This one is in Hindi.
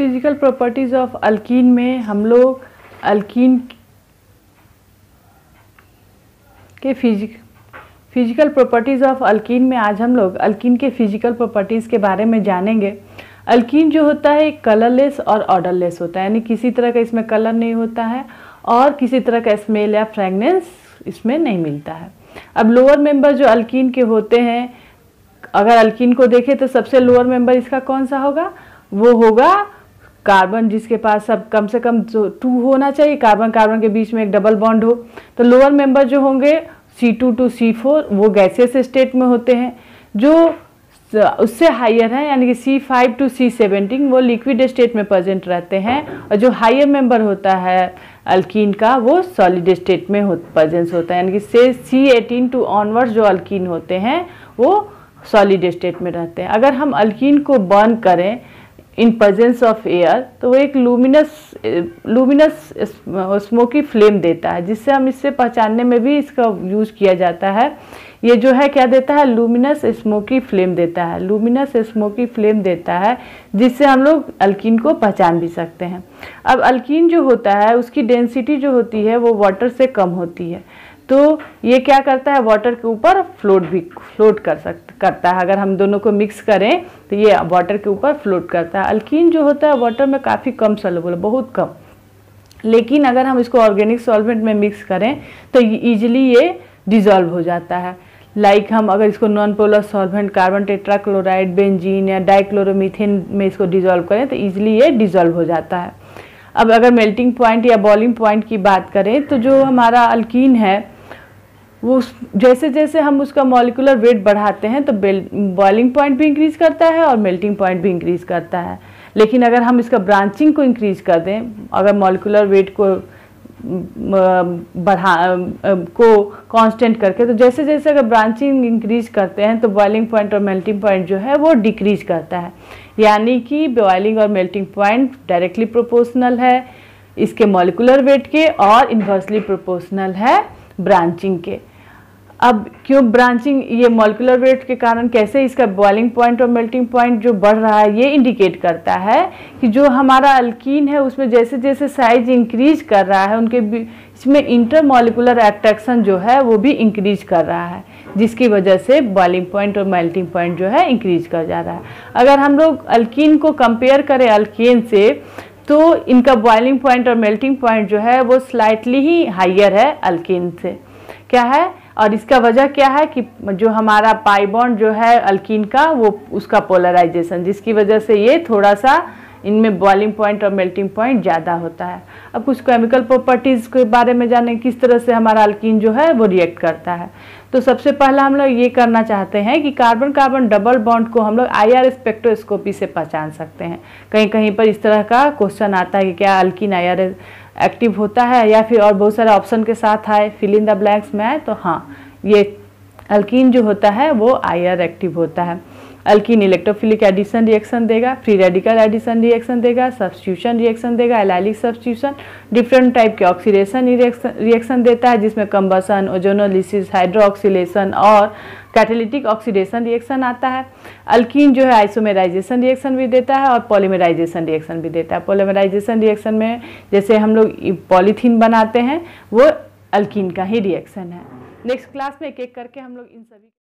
फिजिकल प्रॉपर्टीज ऑफ अल्कीन में हम लोग अल्कीन के फिजिकल प्रॉपर्टीज ऑफ अल्कीन में आज हम लोग अल्कीन के फिजिकल प्रॉपर्टीज के बारे में जानेंगे। अल्कीन जो होता है एक कलरलेस और ऑर्डरलेस होता है, यानी किसी तरह का इसमें कलर नहीं होता है और किसी तरह का स्मेल या फ्रेगनेंस इसमें नहीं मिलता है। अब लोअर मेंबर जो अल्कीन के होते हैं, अगर अल्कीन को देखें तो सबसे लोअर मेंबर इसका कौन सा होगा? वो होगा कार्बन, जिसके पास सब कम से कम 2 होना चाहिए, कार्बन कार्बन के बीच में एक डबल बॉन्ड हो। तो लोअर मेंबर जो होंगे C2 to C4 वो गैसियस स्टेट में होते हैं, जो उससे हायर है यानी कि C5 to C17 वो लिक्विड स्टेट में प्रेजेंट रहते हैं, और जो हायर मेंबर होता है अल्कीन का वो सॉलिड स्टेट में प्रेजेंस होता है, यानी कि C18 to ऑनवर्ड्स जो अल्कीन होते हैं वो सॉलिड स्टेट में रहते हैं। अगर हम अल्कीन को बर्न करें इन प्रेजेंस ऑफ एयर तो वो एक लूमिनस स्मोकी फ्लेम देता है, जिससे हम इससे पहचानने में भी इसका यूज़ किया जाता है। ये जो है क्या देता है? लूमिनस स्मोकी फ्लेम देता है, लूमिनस स्मोकी फ्लेम देता है, जिससे हम लोग अल्कीन को पहचान भी सकते हैं। अब अल्कीन जो होता है उसकी डेंसिटी जो होती है वो वाटर से कम होती है, तो ये क्या करता है? वाटर के ऊपर फ्लोट करता है। अगर हम दोनों को मिक्स करें तो ये वाटर के ऊपर फ्लोट करता है। अल्कीन जो होता है वाटर में काफ़ी कम सॉल्युबल, बहुत कम, लेकिन अगर हम इसको ऑर्गेनिक सॉल्वेंट में मिक्स करें तो ईजिली ये डिज़ोल्व हो जाता है। लाइक हम अगर इसको non polar solvent carbon tetrachloride, benzene या डाइक्लोरोमीथेन में इसको डिज़ोल्व करें तो ईजिली ये डिज़ोल्व हो जाता है। अब अगर मेल्टिंग पॉइंट या बॉइलिंग पॉइंट की बात करें तो जो हमारा अल्कीन है वो जैसे जैसे हम उसका मॉलिक्यूलर वेट बढ़ाते हैं तो बॉइलिंग पॉइंट भी इंक्रीज करता है और मेल्टिंग पॉइंट भी इंक्रीज करता है। लेकिन अगर हम इसका ब्रांचिंग को इंक्रीज कर दें, अगर मॉलिक्यूलर वेट को कांस्टेंट करके, तो जैसे जैसे अगर ब्रांचिंग इंक्रीज करते हैं तो बॉइलिंग पॉइंट और मेल्टिंग पॉइंट जो है वो डिक्रीज करता है, यानी कि बॉइलिंग और मेल्टिंग पॉइंट डायरेक्टली प्रोपोर्शनल है इसके मॉलिक्यूलर वेट के और इन्वर्सली प्रोपोर्शनल है ब्रांचिंग के। अब क्यों ब्रांचिंग? ये मॉलिक्यूलर वेट के कारण कैसे इसका बॉइलिंग पॉइंट और मेल्टिंग पॉइंट जो बढ़ रहा है ये इंडिकेट करता है कि जो हमारा अल्कीन है उसमें जैसे जैसे साइज इंक्रीज कर रहा है उनके इसमें इंटरमॉलिक्यूलर अट्रैक्शन जो है वो भी इंक्रीज कर रहा है, जिसकी वजह से बॉइलिंग पॉइंट और मेल्टिंग पॉइंट जो है इंक्रीज कर जा रहा है। अगर हम लोग अल्कीन को कंपेयर करें अल्केन से तो इनका बॉइलिंग पॉइंट और मेल्टिंग पॉइंट जो है वो स्लाइटली ही हाइयर है अल्केन से। क्या है? और इसका वजह क्या है कि जो हमारा पाई बॉन्ड जो है अल्कीन का वो उसका पोलराइजेशन, जिसकी वजह से ये थोड़ा सा इनमें बॉइलिंग पॉइंट और मेल्टिंग पॉइंट ज़्यादा होता है। अब कुछ केमिकल प्रॉपर्टीज़ के बारे में जानें, किस तरह से हमारा अल्कीन जो है वो रिएक्ट करता है। तो सबसे पहला हम लोग ये करना चाहते हैं कि कार्बन कार्बन डबल बॉन्ड को हम लोग IR स्पेक्ट्रोस्कोपी से पहचान सकते हैं। कहीं कहीं पर इस तरह का क्वेश्चन आता है कि क्या अल्कीन IR एक्टिव होता है, या फिर और बहुत सारे ऑप्शन के साथ आए फिल इन द ब्लैंक्स में आए, तो हाँ, ये अल्कीन जो होता है वो IR एक्टिव होता है। अल्कीन इलेक्ट्रोफिलिक एडिशन रिएक्शन देगा, फ्री रेडिकल एडिशन रिएक्शन देगा, सब्स्टिट्यूशन रिएक्शन देगा, एलाइलिक सब्स्टिट्यूशन, डिफरेंट टाइप के ऑक्सीडेशन रिएक्शन देता है, जिसमें कंबसन, ओजोनोलिसिस, हाइड्रोक्सिलेशन और कैटालिटिक ऑक्सीडेशन रिएक्शन आता है। अल्कीन जो है आइसोमेराइजेशन रिएक्शन भी देता है और पॉलीमराइजेशन रिएक्शन भी देता है। पॉलीमराइजेशन रिएक्शन में जैसे हम लोग पॉलीथीन बनाते हैं वो अल्कीन का ही रिएक्शन है। नेक्स्ट क्लास में एक एक करके हम लोग इन सभी